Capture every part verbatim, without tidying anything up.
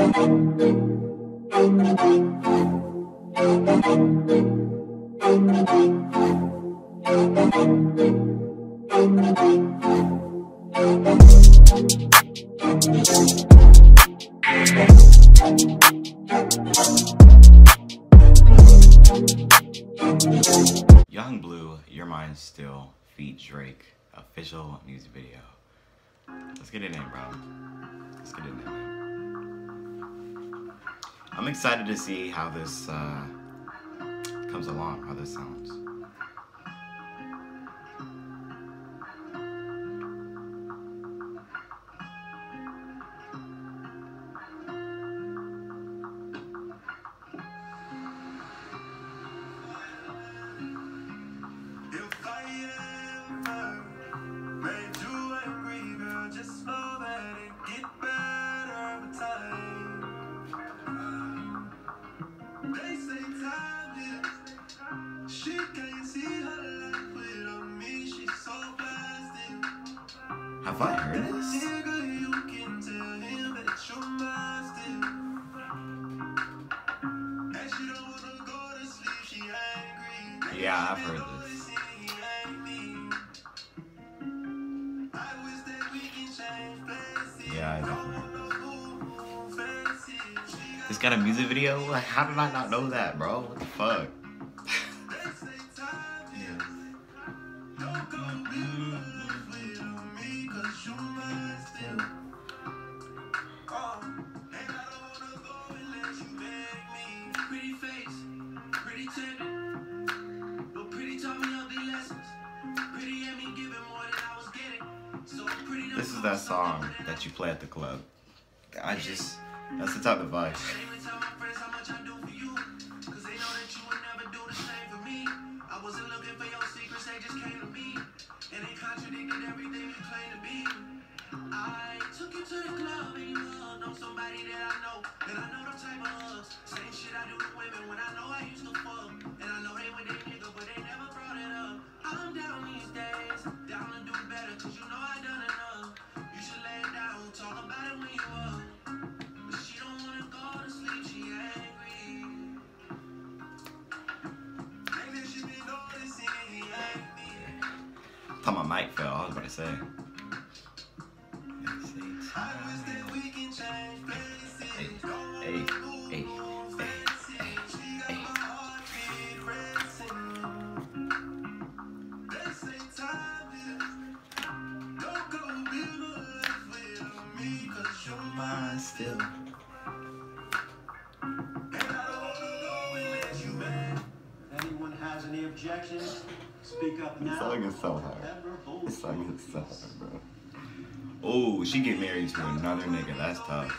Young Blue, Your Mind Still, feat Drake, official music video. Let's get it in, bro. Let's get it in, man. I'm excited to see how this uh, comes along, how this sounds. Have I heard this? Yeah, I've heard this. Yeah, I definitely heard this. This got a music video? Like, how did I not know that, bro? What the fuck? This is that song that you play at the club. I just, that's the type of vibe. Thought my mic fell, I was about to say. Hey, hey, hey, hey, hey, hey. Still. Anyone has any objections? Speak up now. This song is so hard. This song is so hard, bro. Oh, she get married to another nigga. That's tough.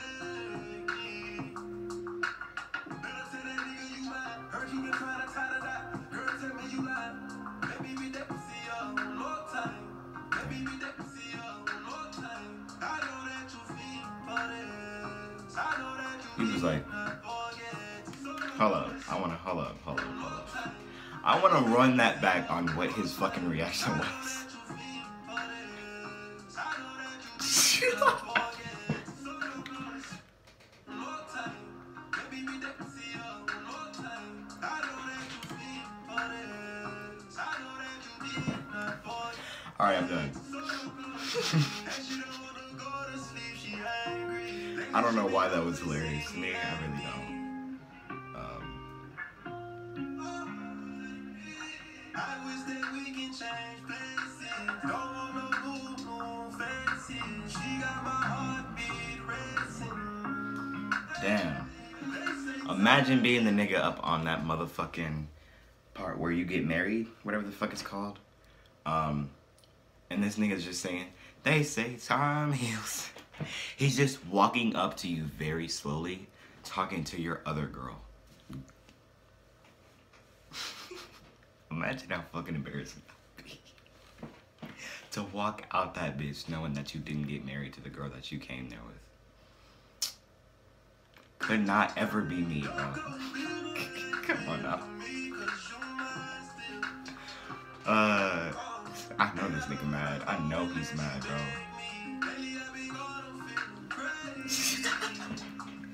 He was like, hold up, I wanna, hold up, hold up, hold up. I wanna run that back on what his fucking reaction was. Alright, I'm done. I don't know why that was hilarious to me. I really don't. Um, damn. Imagine being the nigga up on that motherfucking part where you get married, whatever the fuck it's called. Um, and this nigga's just saying, they say time heals. He's just walking up to you very slowly, talking to your other girl. Imagine how fucking embarrassing that would be. To walk out that bitch knowing that you didn't get married to the girl that you came there with. Could not ever be me, bro. Come on now. Uh, I know this nigga mad. I know he's mad, bro.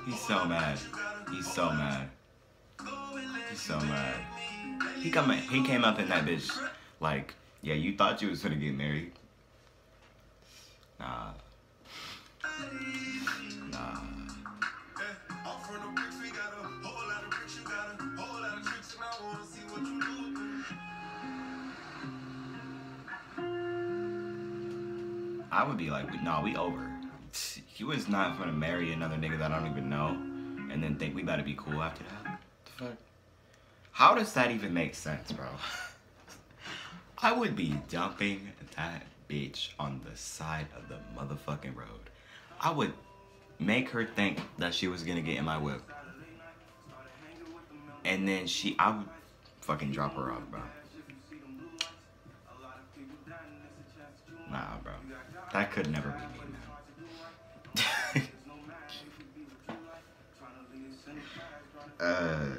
He's so mad. He's so mad. He's so mad. He come he came up in that bitch like, yeah, you thought you was gonna get married. Nah. Nah. I would be like, nah, we over. He was not gonna marry another nigga that I don't even know and then think we better be cool after that. The fuck? How does that even make sense, bro? I would be dumping that bitch on the side of the motherfucking road. I would make her think that she was gonna get in my whip. And then she, I would fucking drop her off, bro. Nah, bro. That could never be me, man. uh,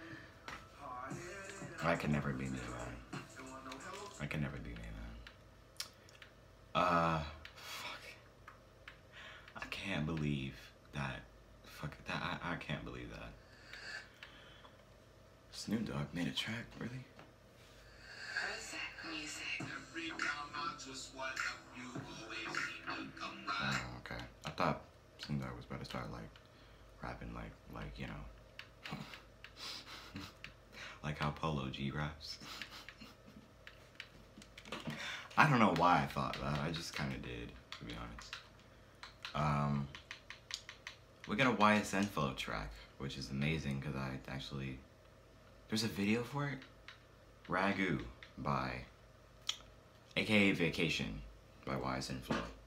that could never be me, man. That could never be me, man. Uh, fuck. I can't believe that. Fuck that. I, I can't believe that. Snoop Dogg made a track, really? Oh, okay. I thought Snoop Dogg was about to start like rapping like like you know like how Polo G raps. I don't know why I thought that. I just kind of did, to be honest. Um, we got a Y S N flow track, which is amazing because I actually there's a video for it. Ragu by A K A Vacation by Y S N Flow.